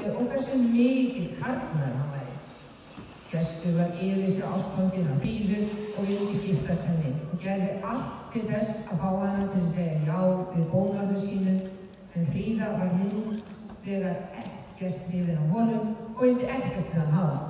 og hversu mikill karlmaður hann væri. Gestur var yfir sig ástfanginn af Fríðu og vildi giftast henni og gerði allt til þess að fá hana til að segja já við bónorðu sínu, en Fríða var hins vegar ekkert hrifin af honum og vildi ekkert með hann hafa.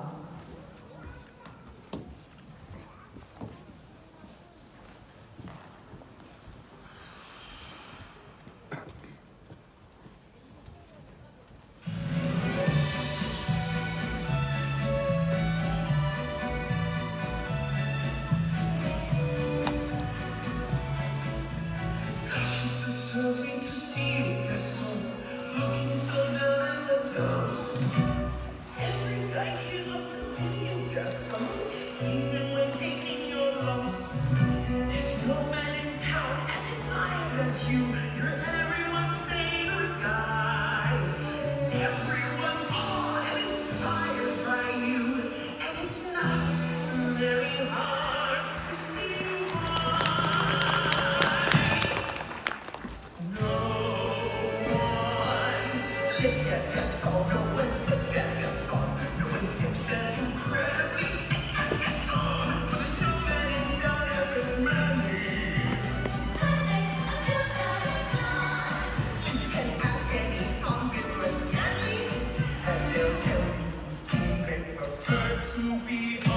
To be